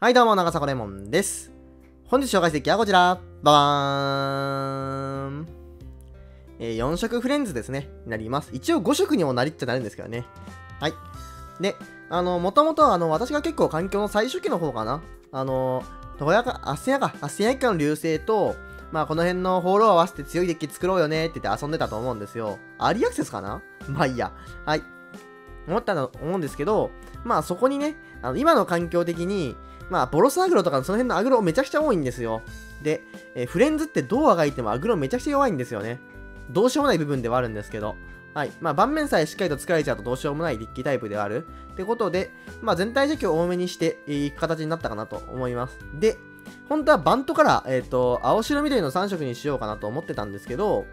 はいどうも、長坂レモンです。本日紹介するデッキはこちら。ババーン。4色フレンズですね。になります。一応5色にもなりっちゃなるんですけどね。はい。で、もともと私が結構環境の最初期の方かな。どこやか、アッセンヤ一家の流星と、まあこの辺のホールを合わせて強いデッキ作ろうよねって言って遊んでたと思うんですよ。アーリーアクセスかな。まあいいや。はい。思うんですけど、まあそこにね、今の環境的に、まあボロスアグロとかその辺のアグロめちゃくちゃ多いんですよ。で、フレンズってどうあがいてもアグロめちゃくちゃ弱いんですよね。どうしようもない部分ではあるんですけど。はい。まあ盤面さえしっかりと作られちゃうとどうしようもないデッキタイプではある。ってことで、まあ全体除去を多めにしていく形になったかなと思います。で、本当はバントから、青白緑の3色にしようかなと思ってたんですけど、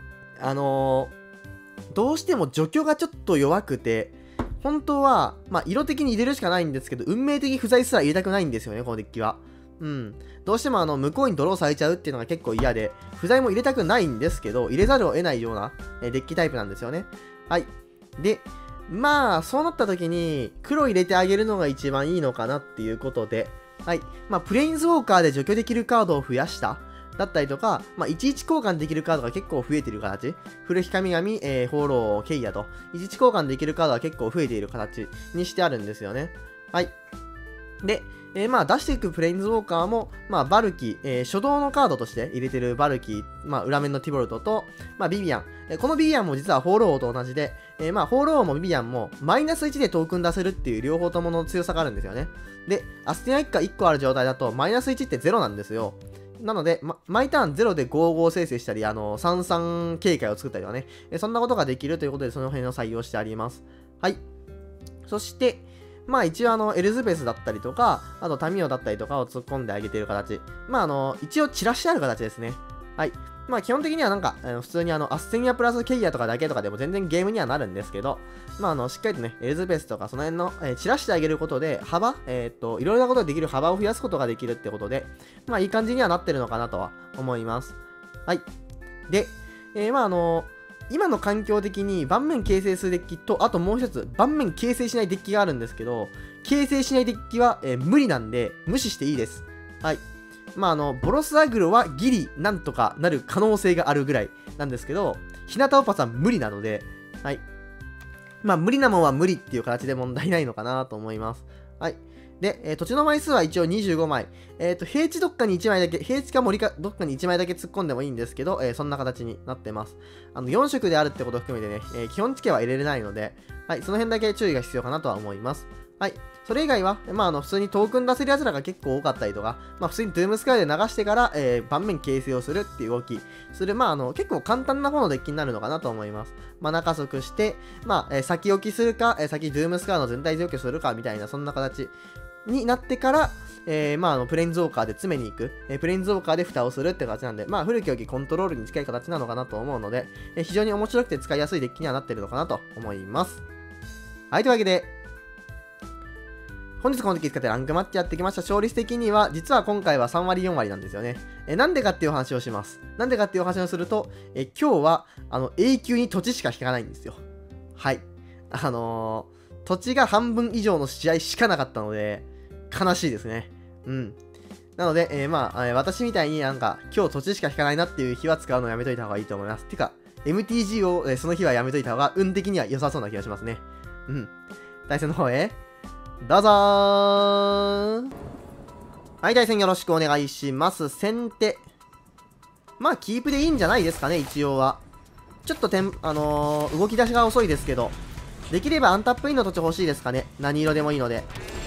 どうしても除去がちょっと弱くて、本当は、まあ、色的に入れるしかないんですけど、運命的不在すら入れたくないんですよね、このデッキは。うん。どうしても向こうにドローされちゃうっていうのが結構嫌で、不在も入れたくないんですけど、入れざるを得ないような、デッキタイプなんですよね。はい。で、まあ、そうなった時に、黒入れてあげるのが一番いいのかなっていうことで、はい。まあ、プレインズウォーカーで除去できるカードを増やした。だったりとか、まあ、11交換できるカードが結構増えている形。古き神々、ホーロー、ケイヤと、11交換できるカードが結構増えている形にしてあるんですよね。はい。で、まあ、出していくプレインズウォーカーも、まあ、バルキ、初動のカードとして入れてるバルキ、まあ、裏面のティボルトと、まあ、ビビアン。このビビアンも実はホーローと同じで、まあ、ホーローもビビアンも、マイナス1でトークン出せるっていう両方ともの強さがあるんですよね。で、アスティナ一家1個ある状態だと、マイナス1って0なんですよ。なので、毎ターン0で55生成したり、33警戒を作ったりとかね、そんなことができるということで、その辺を採用してあります。はい。そして、まあ一応エルズベスだったりとか、あとタミオだったりとかを突っ込んであげている形。まあ一応散らしてある形ですね。はい。まあ基本的にはなんか、普通にアッセンヤプラスケイヤとかだけとかでも全然ゲームにはなるんですけど、まあしっかりとね、エルズベスとかその辺の、散らしてあげることで、幅、いろいろなことができる幅を増やすことができるってことで、まあいい感じにはなってるのかなとは思います。はい。で、まあ今の環境的に盤面形成するデッキと、あともう一つ、盤面形成しないデッキがあるんですけど、形成しないデッキは、無理なんで、無視していいです。はい。まあボロスアグロはギリなんとかなる可能性があるぐらいなんですけど、日向オパさん無理なので、はい。まあ無理なもんは無理っていう形で問題ないのかなと思います。はい。で、土地の枚数は一応25枚。平地どっかに1枚だけ、平地か森かどっかに1枚だけ突っ込んでもいいんですけど、そんな形になってます。4色であるってことを含めてね、基本地形は入れれないので、はい、その辺だけ注意が必要かなとは思います。はい。それ以外は、まあ、普通にトークン出せる奴らが結構多かったりとか、まあ、普通にドゥームスカイで流してから、盤面形成をするっていう動きする、まあ、結構簡単な方のデッキになるのかなと思います。マナ加速して、まあ、先置きするか、先ドゥームスカイの全体除去するかみたいな、そんな形になってから、まあ、プレインズウォーカーで詰めに行く、プレインズウォーカーで蓋をするって形なんで、まあ、古き良きコントロールに近い形なのかなと思うので、非常に面白くて使いやすいデッキにはなってるのかなと思います。はい、というわけで、本日この時使ってランクマッチやってきました。勝率的には、実は今回は3割4割なんですよね。なんでかっていう話をします。なんでかっていう話をすると、今日は、永久に土地しか引かないんですよ。はい。土地が半分以上の試合しかなかったので、悲しいですね。うん。なので、まあ、私みたいになんか、今日土地しか引かないなっていう日は使うのをやめといた方がいいと思います。てか、MTG を、その日はやめといた方が、運的には良さそうな気がしますね。うん。対戦の方へ、どうぞー。はい、対戦よろしくお願いします。先手。まあ、キープでいいんじゃないですかね、一応は。ちょっと動き出しが遅いですけど、できればアンタップインの土地欲しいですかね。何色でもいいので。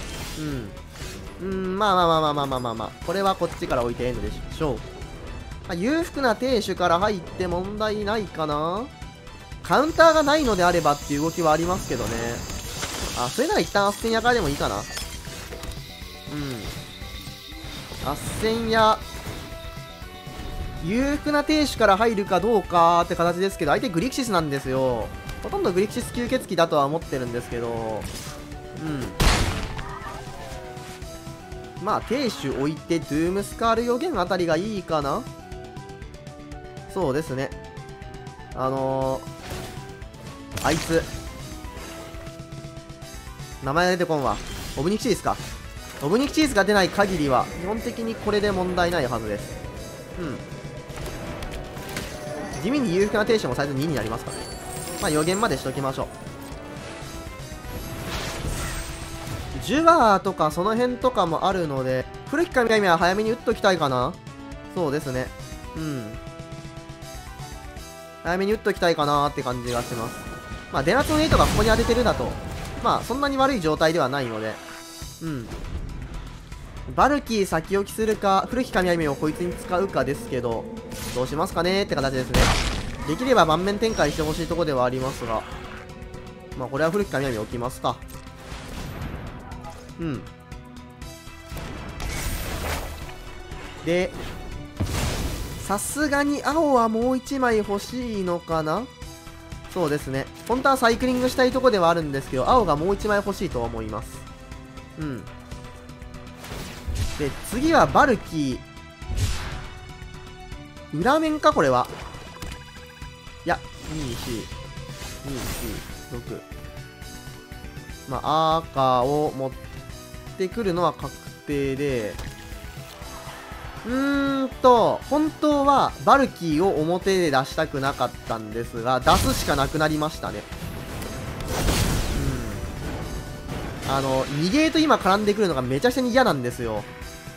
まあ。これはこっちから置いていいのでしょう。まあ、裕福な亭主から入って問題ないかな。カウンターがないのであればっていう動きはありますけどね。あ、それなら一旦アッセンヤからでもいいかな。アッセンヤ、裕福な亭主から入るかどうかって形ですけど、相手グリクシスなんですよ。ほとんどグリクシス吸血鬼だとは思ってるんですけど、まあ、亭主置いて、ドゥームスカール予言あたりがいいかな。そうですね。あいつ、名前が出てこんわ。オブニキシですか。 オブニキチーズが出ない限りは基本的にこれで問題ないはずです。地味に裕福なテンションもサイズ2になりますからね。まあ予言までしときましょう。ジュガーとかその辺とかもあるので、古き神々は早めに打っときたいかな。そうですね。早めに打っときたいかなーって感じがします。まあ、デナツの8がここに当ててるだと、まあ、そんなに悪い状態ではないので、バルキー先置きするか、古き神々をこいつに使うかですけど、どうしますかねーって形ですね。できれば盤面展開してほしいところではありますが、まあ、これは古き神々置きますか。で、さすがに青はもう1枚欲しいのかな。そうですね。本当はサイクリングしたいとこではあるんですけど、青がもう1枚欲しいと思います。で、次はバルキー。裏面か、これは。いや、2、4、2、4、6。まあ、赤を持ってくるのは確定で、本当はバルキーを表で出したくなかったんですが、出すしかなくなりましたね。逃げと今絡んでくるのがめちゃくちゃに嫌なんですよ。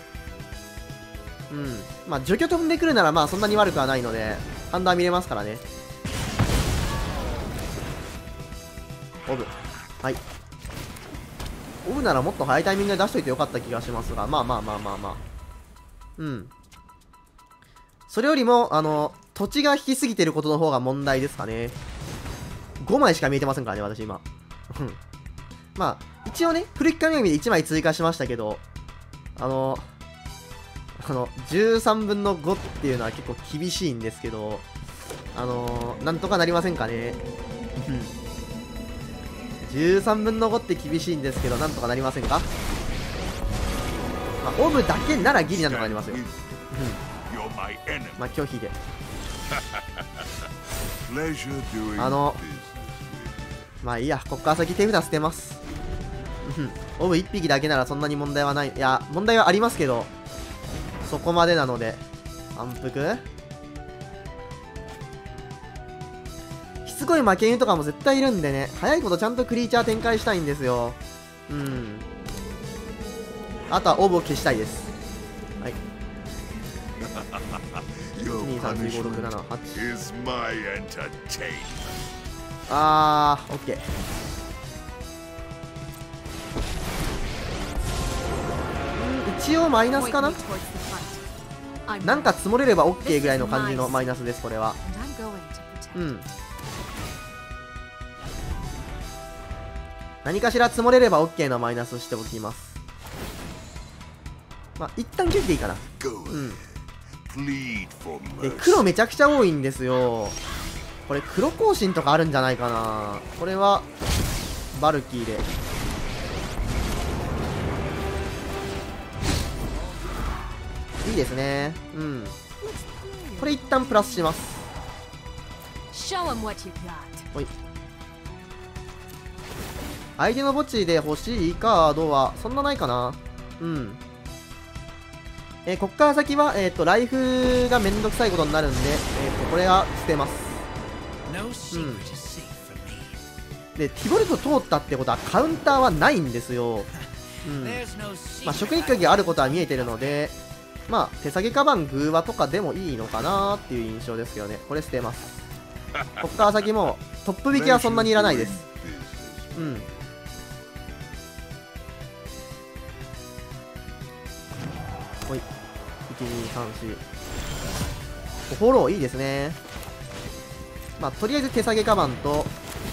まあ、除去飛んでくるならまあそんなに悪くはないので、ハンダー見れますからね。オブ。はい。オブならもっと早いタイミングで出しといてよかった気がしますが、まあ。それよりも、土地が引きすぎてることの方が問題ですかね。5枚しか見えてませんからね、私今。まあ、一応ね、古き神々で1枚追加しましたけど、13分の5っていうのは結構厳しいんですけど、なんとかなりませんかね。13分の5って厳しいんですけど、なんとかなりませんか。まあ、オブだけならギリなんとかなりますよ。まあ、拒否で。まあいいや、こっから先手札捨てます。オブ1匹だけならそんなに問題はない。いや、問題はありますけど、そこまでなので。反復しつこい負け犬とかも絶対いるんでね、早いことちゃんとクリーチャー展開したいんですよ。あとはオブを消したいです。はい。123456788。オッケー。一応マイナスかな。なんか積もれれば OK ぐらいの感じのマイナスです、これは。何かしら積もれれば OK のマイナスしておきます。まあ、一旦拒否でいいかな。で、黒めちゃくちゃ多いんですよ。これ黒更新とかあるんじゃないかな。これはバルキーでいいですね。これ一旦プラスします。ほい。相手の墓地で欲しいカードはそんなないかな。こっから先は、ライフがめんどくさいことになるんで、これは捨てます。で、ティボルト通ったってことはカウンターはないんですよ。まあ、職人鍵があることは見えてるので、まあ、手提げカバングーワとかでもいいのかなーっていう印象ですよね。これ捨てます。こっから先もトップ引きはそんなにいらないです。ほい。1234。フォローいいですね。まあ、とりあえず手提げカバンと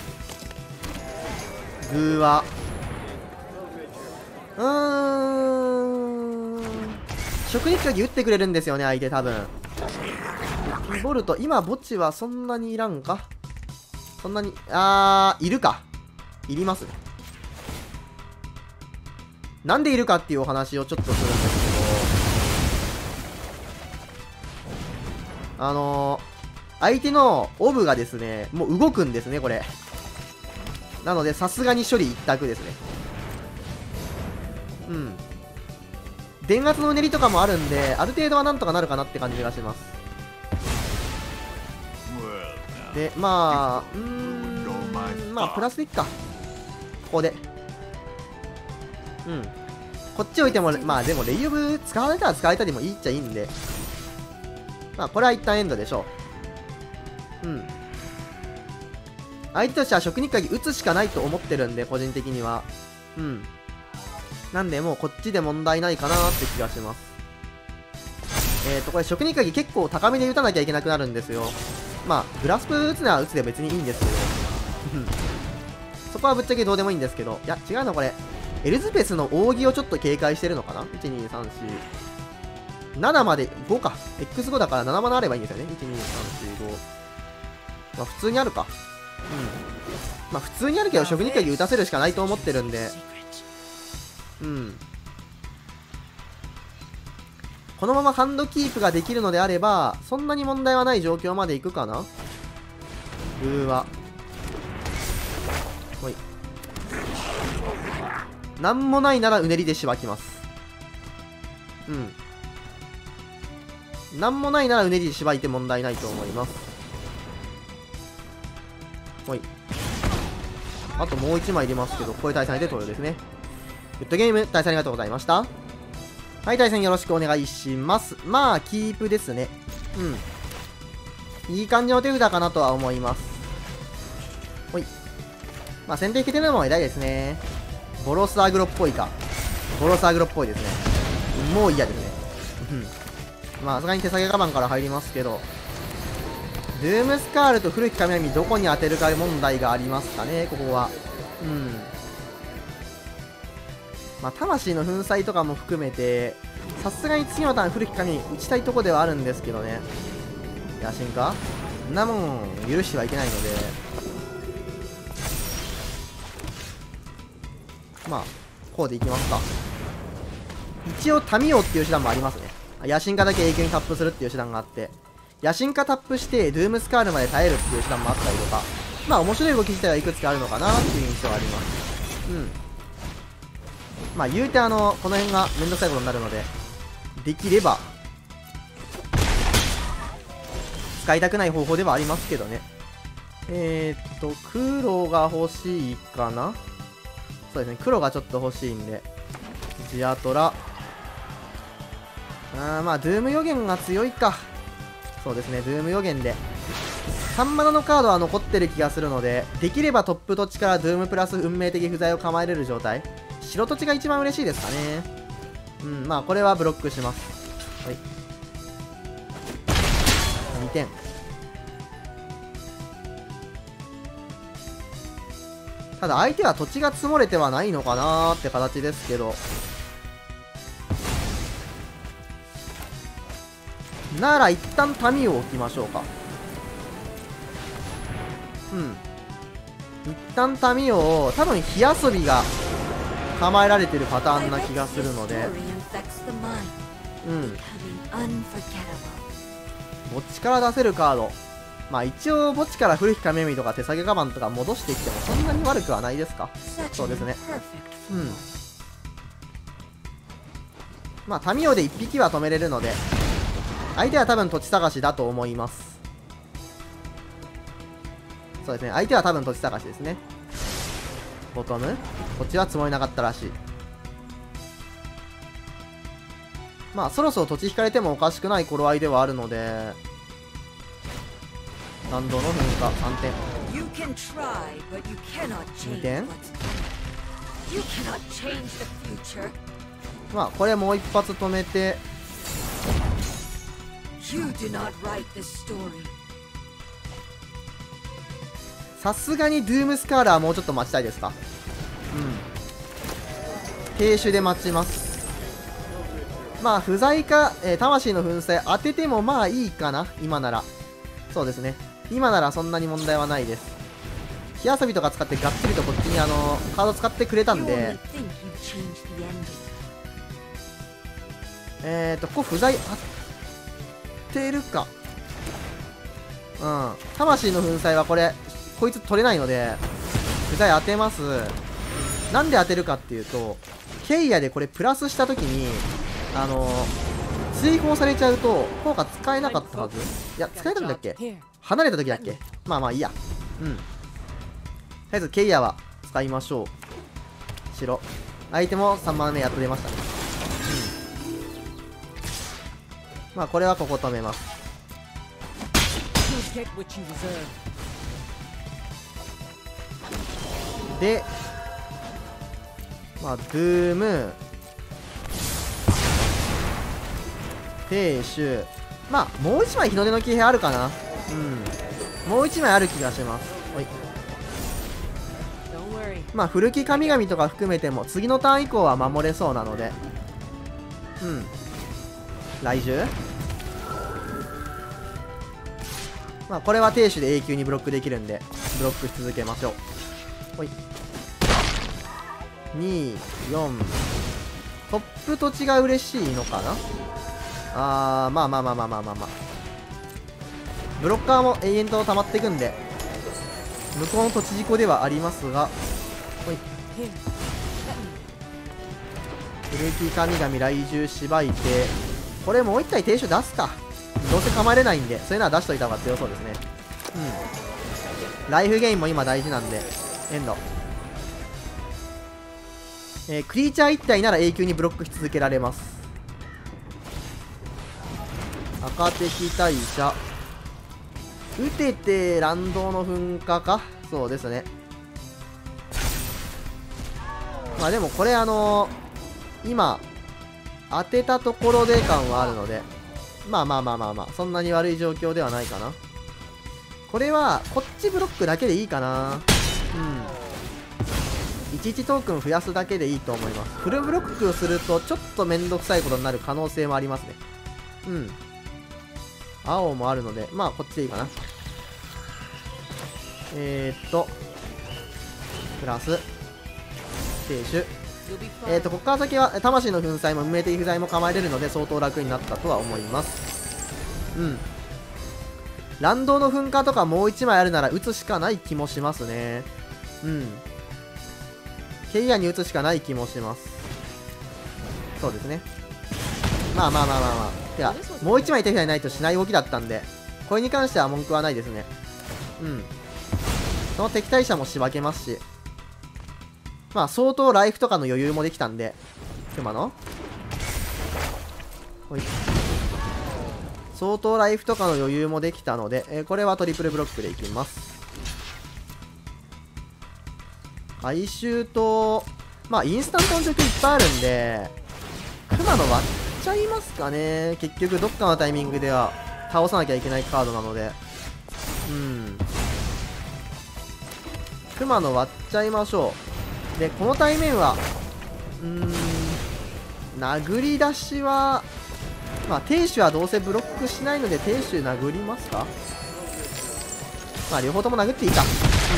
グーワ。職人鍵打ってくれるんですよね、相手多分。ボルト、今墓地はそんなにいらんか。そんなに、いるか。いります。なんでいるかっていうお話をちょっとするんですけど、相手のオブがですね、もう動くんですね、これ。なので、さすがに処理一択ですね。 電圧のうねりとかもあるんで、ある程度はなんとかなるかなって感じがします。で、まあプラスでいっか、ここで。こっち置いても、まあでもレイオブ使われたら使われたりもいいっちゃいいんで、まあこれは一旦エンドでしょう。相手としては職人鍵打つしかないと思ってるんで、個人的には。なんでもうこっちで問題ないかなって気がします。これ職人鍵結構高めで打たなきゃいけなくなるんですよ。まあグラスプ打つのは打つで別にいいんですけどそこはぶっちゃけどうでもいいんですけど、いや違うのこれエルズペスの扇をちょっと警戒してるのかな。12347まで5か X5 だから7マナあればいいんですよね。12345、まあ普通にあるか。まあ普通にあるけど職人鍵打たせるしかないと思ってるんで、このままハンドキープができるのであればそんなに問題はない状況までいくかな。ほい、なんもないならうねりでしばきます。なんもないならうねりでしばいて問題ないと思います。ほい、あともう1枚入れますけど、これ対戦で投了ですね。グッドゲーム、対戦ありがとうございました。はい、対戦よろしくお願いします。まあ、キープですね。いい感じの手札かなとは思います。ほい。まあ、先手引けてるのも偉いですね。ボロスアグロっぽいか。ボロスアグロっぽいですね。もう嫌ですね。まあ、さすがに手下げカバンから入りますけど、ドゥームスカールと古き神々どこに当てるか問題がありますかね、ここは。まあ、魂の粉砕とかも含めて、さすがに次のターン古き神々打ちたいとこではあるんですけどね。野心かそんなもん許してはいけないので、まあ、こうでいきますか。一応、タミオっていう手段もありますね。野心家だけ永久にタップするっていう手段があって、野心家タップして、ドゥームスカールまで耐えるっていう手段もあったりとか、まあ、面白い動き自体はいくつかあるのかなっていう印象はあります。まあ、言うてこの辺がめんどくさいことになるので、できれば、使いたくない方法ではありますけどね。黒が欲しいかな。そうですね、黒がちょっと欲しいんで、ジアトラ。まあ、ドゥーム予言が強いか。そうですね、ドゥーム予言で。3マナのカードは残ってる気がするので、できればトップ土地からドゥームプラス運命的不在を構えれる状態。白土地が一番嬉しいですかね。まあ、これはブロックします。はい。2点。ただ相手は土地が積もれてはないのかなーって形ですけど。なら一旦民を置きましょうか。一旦民を、多分火遊びが構えられてるパターンな気がするので、墓地から出せるカード、まあ一応墓地から古き神々とか手提げカバンとか戻してきてもそんなに悪くはないですか。そうですね。まあ民をで1匹は止めれるので、相手は多分土地探しだと思います。そうですね、相手は多分土地探しですね。ボトムこっちは積もりなかったらしい。まあそろそろ土地引かれてもおかしくない頃合いではあるので、弾道の噴火3点、2点。まあこれもう一発止めて、さすがにドゥームスカーラーもうちょっと待ちたいですか。停止で待ちます。まあ不在か、魂の粉砕当ててもまあいいかな。今ならそうですね、今ならそんなに問題はないです。火遊びとか使ってがっつりとこっちにカード使ってくれたんで、ここ不在当てるか。魂の粉砕はこれこいつ取れないので不在当てます。なんで当てるかっていうと、ケイヤでこれプラスした時に追放されちゃうと効果使えなかったはず。いや、使えたんだっけ、離れた時だっけ。まあまあいいや。とりあえずケイヤは使いましょう。白相手も3番目やっと出ましたね。まあこれはここ止めます。でまあドゥーム亭主、まあもう一枚日の出の騎兵あるかな。もう一枚ある気がします。おい、まあ古き神々とか含めても次のターン以降は守れそうなので、来獣、まあこれは亭主で永久にブロックできるんでブロックし続けましょう。ほい、2、4、トップ土地が嬉しいのかな。まあブロッカーも永遠と溜まっていくんで向こうの土地事故ではありますが、ほい、古き神々来獣しばいて、これもう一体停止出すか。どうせ構えれないんでそういうのは出しといた方が強そうですね。ライフゲインも今大事なんでエンド、クリーチャー1体なら永久にブロックし続けられます。赤敵大社打てて乱動の噴火か。そうですね。まあでもこれ今当てたところで感はあるので、まあそんなに悪い状況ではないかな。これはこっちブロックだけでいいかな。11トークン増やすだけでいいと思います。フルブロックをするとちょっとめんどくさいことになる可能性もありますね。青もあるのでまあこっちでいいかな。プラス停止、ここから先は魂の粉砕も運命的不在も構えれるので相当楽になったとは思います。乱動の噴火とかもう1枚あるなら打つしかない気もしますね。ケイヤに打つしかない気もします。そうですね。まあいやもう1枚手札にないとしない動きだったんでこれに関しては文句はないですね。その敵対者もしばけますし、まあ相当ライフとかの余裕もできたんで、熊の相当ライフとかの余裕もできたので、これはトリプルブロックでいきます。回収とまあインスタントの曲いっぱいあるんで熊の割っちゃいますかね。結局どっかのタイミングでは倒さなきゃいけないカードなので、熊の割っちゃいましょう。でこの対面は殴り出しはまあ亭主はどうせブロックしないので亭主殴りますか。まあ両方とも殴っていいか。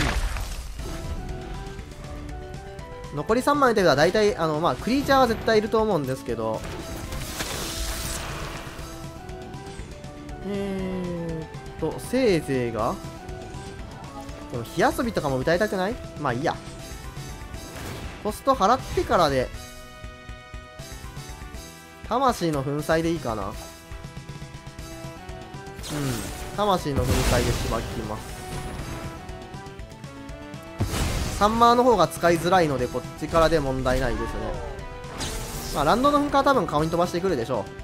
残り3枚の手は大体まあクリーチャーは絶対いると思うんですけど、せいぜいがでも火遊びとかも歌いたくない。まあいいや、コスト払ってからで魂の粉砕でいいかな。魂の粉砕でしばきます。サンマーの方が使いづらいのでこっちからで問題ないですね。まあランドの噴火は多分顔に飛ばしてくるでしょ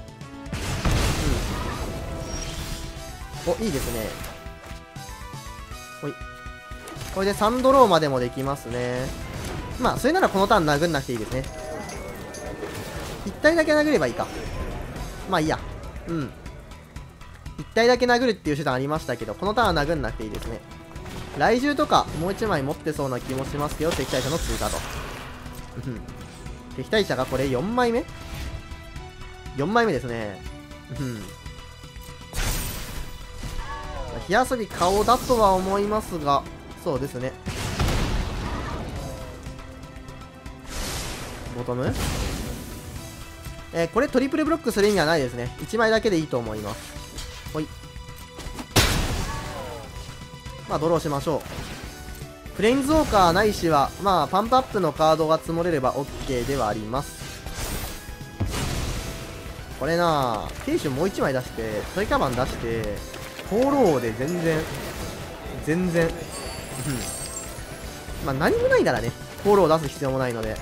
う。お、いいですね。ほい、これで3ドローまでもできますね。まあそれならこのターン殴んなくていいですね。1体だけ殴ればいいか。まあいいや。1体だけ殴るっていう手段ありましたけどこのターンは殴んなくていいですね。来獣とかもう1枚持ってそうな気もしますけど敵対者の追加と敵対者がこれ4枚目 ?4 枚目ですね。火遊び顔だとは思いますがそうですね。ボトムこれトリプルブロックする意味はないですね。1枚だけでいいと思います。ほい、まあドローしましょう。フレインズウォーカーないしはまあパンプアップのカードが積もれれば OK ではあります。 これなぁ、亭主もう1枚出して、トイカバン出して、フォーローで全然、まあ何もないならね、フォーロー出す必要もないので、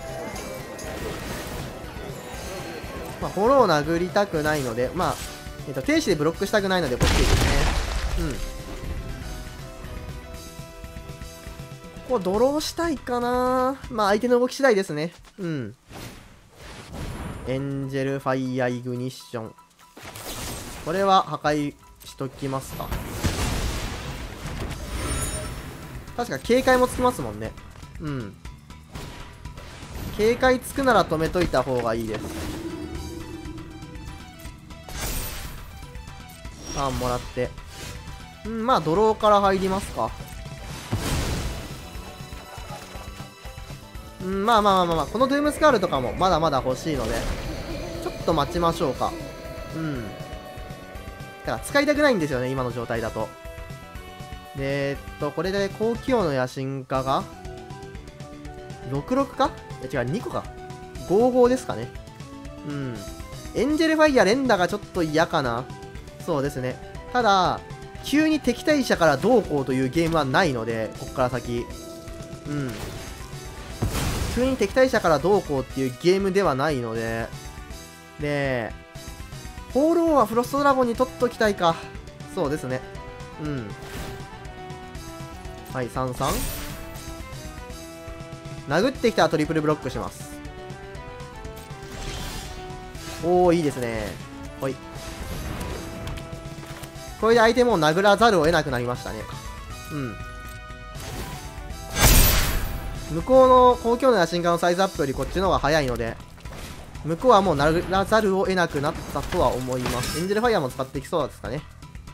まあフォーロー殴りたくないので、まあ、停止でブロックしたくないので、こっちですね。ここドローしたいかな。まあ相手の動き次第ですね。エンジェルファイヤーイグニッション。これは破壊しときますか。確か警戒もつきますもんね。警戒つくなら止めといた方がいいです。ターンもらって。まあドローから入りますか。まあ、このドゥームスカールとかもまだまだ欲しいので、ちょっと待ちましょうか。だから使いたくないんですよね、今の状態だと。で、これで高機能の野心家が、66か？いや違う、2個か。55ですかね。エンジェルファイヤー連打がちょっと嫌かな。そうですね。ただ、急に敵対者からどうこうというゲームはないので、こっから先。急に敵対者からどうこうっていうゲームではないので、で、フォーローはフロストドラゴンに取っときたいか。そうですね。はい、33。殴ってきたらトリプルブロックします。おー、いいですね。ほい。これで相手も殴らざるを得なくなりましたね。向こうの高強の野心家のサイズアップよりこっちの方が早いので、向こうはもう殴らざるを得なくなったとは思います。エンジェルファイヤーも使ってきそうですかね。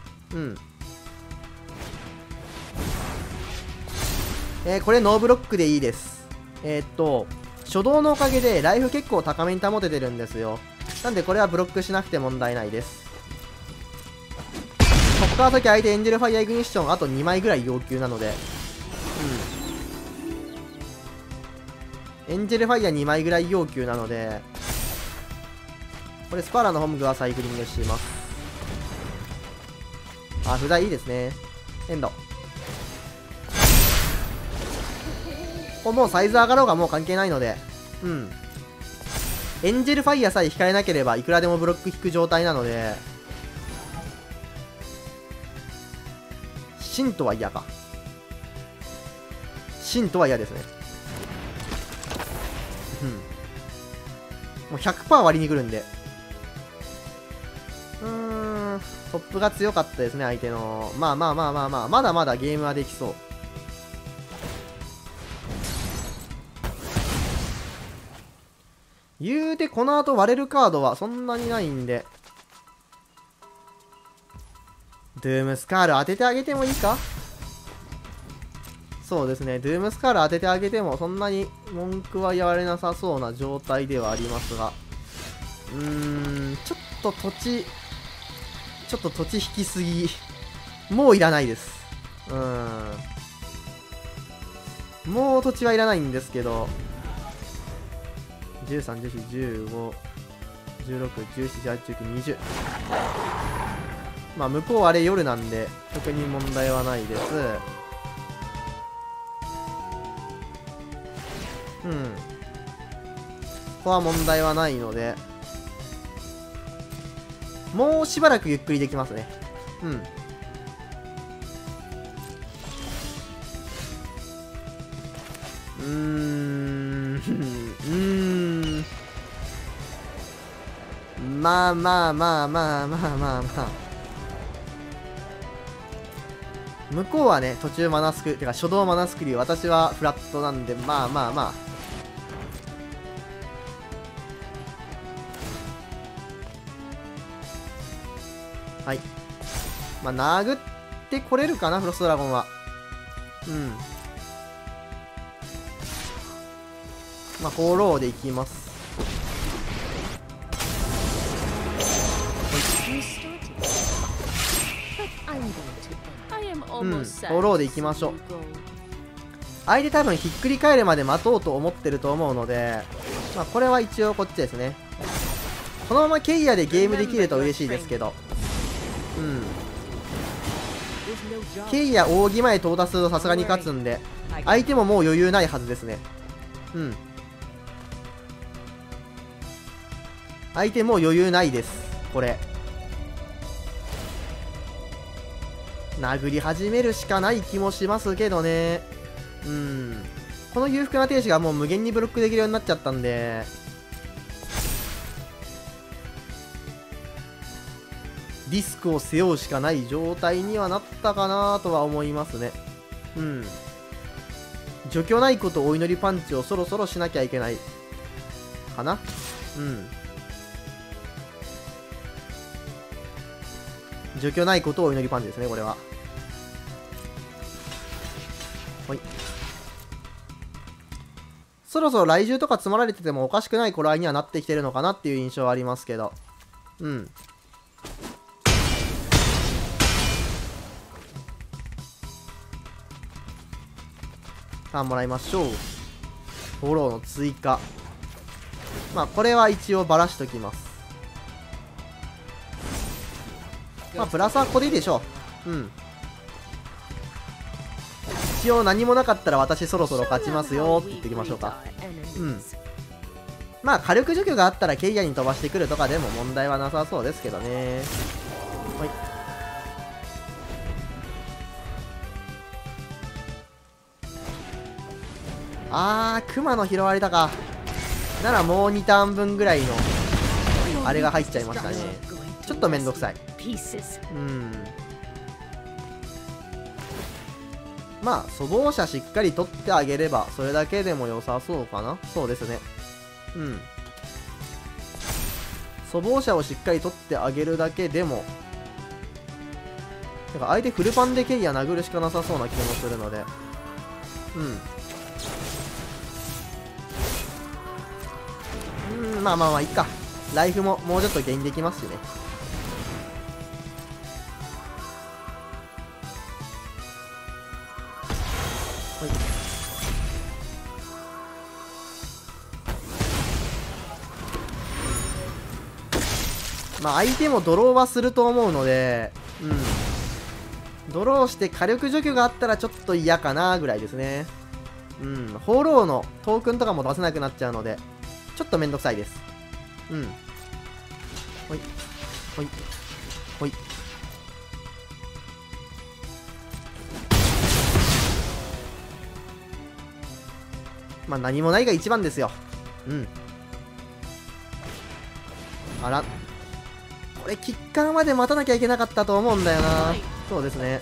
これノーブロックでいいです。初動のおかげでライフ結構高めに保ててるんですよ。なんでこれはブロックしなくて問題ないです。ここから先相手エンジェルファイヤーイグニッションあと2枚ぐらい要求なので、エンジェルファイヤー2枚ぐらい要求なので、これスパーラのホームグはサイクリングします。あ、不在いいですね。エンド。ここもうサイズ上がろうがもう関係ないので、エンジェルファイヤーさえ控えなければいくらでもブロック引く状態なので、シントは嫌か。シントは嫌ですね。もう 100% 割りに来るんで。トップが強かったですね、相手の。まだまだゲームはできそう。言うて、この後割れるカードはそんなにないんで。ドゥームスカール当ててあげてもいいか？そうですね、ドゥームスカール当ててあげてもそんなに文句は言われなさそうな状態ではありますが。ちょっと土地引きすぎ。もういらないです。もう土地はいらないんですけど。13、14、15、16、17、18、19、20。まあ、向こうあれ夜なんで、特に問題はないです。ここは問題はないので、もうしばらくゆっくりできますね。まあ。向こうはね、途中マナスク、てか初動マナスクリュー、私はフラットなんで、まあ。はい。まあ、殴ってこれるかな、フロストドラゴンは。まあ、フォーローでいきます。フォローでいきましょう。相手多分ひっくり返るまで待とうと思ってると思うので、まあこれは一応こっちですね。 このままケイヤでゲームできると嬉しいですけど、ケイヤ扇前到達するとさすがに勝つんで、相手ももう余裕ないはずですね。相手もう余裕ないです、これ。殴り始めるしかない気もしますけどね。この裕福な天使がもう無限にブロックできるようになっちゃったんで、リスクを背負うしかない状態にはなったかなとは思いますね。除去ないことお祈りパンチをそろそろしなきゃいけないかな。除去ないことをお祈りパンチですね、これは。はい。そろそろ雷獣とか積まられててもおかしくない頃合いにはなってきてるのかなっていう印象はありますけど。ターンもらいましょう。フォローの追加。まあ、これは一応ばらしときます。まあ、プラスはここでいいでしょう。一応何もなかったら私そろそろ勝ちますよって言っておきましょうか。まあ、火力除去があったらケイヤに飛ばしてくるとかでも問題はなさそうですけどね。はい。クマの拾われたか。ならもう2ターン分ぐらいのあれが入っちゃいましたね。ちょっとめんどくさい。まあ粗暴者しっかり取ってあげればそれだけでも良さそうかな。そうですね。粗暴者をしっかり取ってあげるだけでも、なんか相手フルパンでケイヤ殴るしかなさそうな気もするので、まあまあまあいっか。ライフももうちょっとゲインできますしね。はい。まあ相手もドローはすると思うので、ドローして火力除去があったらちょっと嫌かなぐらいですね。放浪のトークンとかも出せなくなっちゃうので、ちょっとめんどくさいです。ほい。ほい。ほい。まあ何もないが一番ですよ。あら。これ、キッカーまで待たなきゃいけなかったと思うんだよな。そうですね。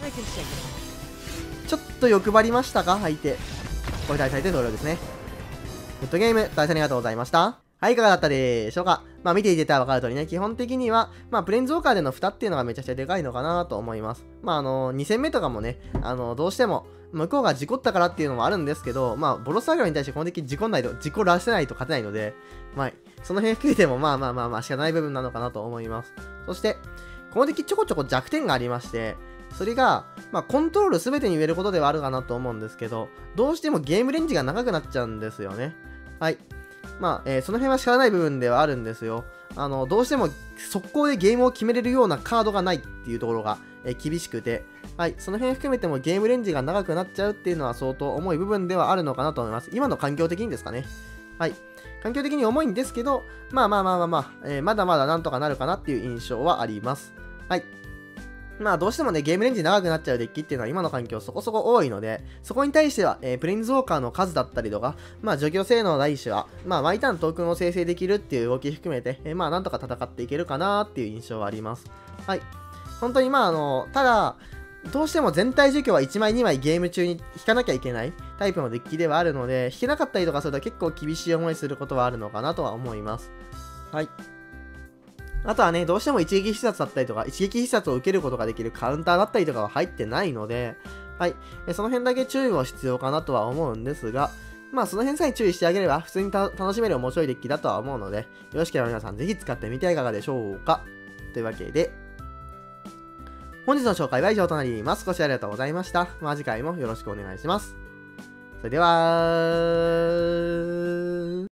ちょっと欲張りましたか、相手。これ対戦で同僚ですね。グッドゲーム、対戦ありがとうございました。はい、いかがだったでしょうか。まあ見ていてたら分かる通りね、基本的には、まあプレーンズウォーカーでの蓋っていうのがめちゃくちゃでかいのかなと思います。まあ2戦目とかもね、どうしても、向こうが事故ったからっていうのもあるんですけど、まあボロスアグロに対して基本的に事故らせないと勝てないので、まあ、その辺含めてもまあ仕方ない部分なのかなと思います。そして、この敵ちょこちょこ弱点がありまして、それが、まあ、コントロール全てに言えることではあるかなと思うんですけど、どうしてもゲームレンジが長くなっちゃうんですよね。はい。まあ、その辺は仕方ない部分ではあるんですよ。どうしても速攻でゲームを決めれるようなカードがないっていうところが、厳しくて、はい。その辺含めてもゲームレンジが長くなっちゃうっていうのは相当重い部分ではあるのかなと思います。今の環境的にですかね。はい。環境的に重いんですけど、まだまだなんとかなるかなっていう印象はあります。はい。まあどうしてもね、ゲームレンジ長くなっちゃうデッキっていうのは今の環境そこそこ多いので、そこに対しては、プレインズウォーカーの数だったりとか、まあ除去性能第一種は、まあ毎ターントークンを生成できるっていう動き含めて、まあなんとか戦っていけるかなっていう印象はあります。はい。本当にまあただ、どうしても全体除去は1枚2枚ゲーム中に引かなきゃいけないタイプのデッキではあるので、引けなかったりとかすると結構厳しい思いすることはあるのかなとは思います。はい。あとはね、どうしても一撃必殺だったりとか、一撃必殺を受けることができるカウンターだったりとかは入ってないので、はい。その辺だけ注意も必要かなとは思うんですが、まあその辺さえ注意してあげれば、普通に楽しめる面白いデッキだとは思うので、よろしければ皆さんぜひ使ってみてはいかがでしょうか。というわけで、本日の紹介は以上となります。ご視聴ありがとうございました。まあ次回もよろしくお願いします。それでは、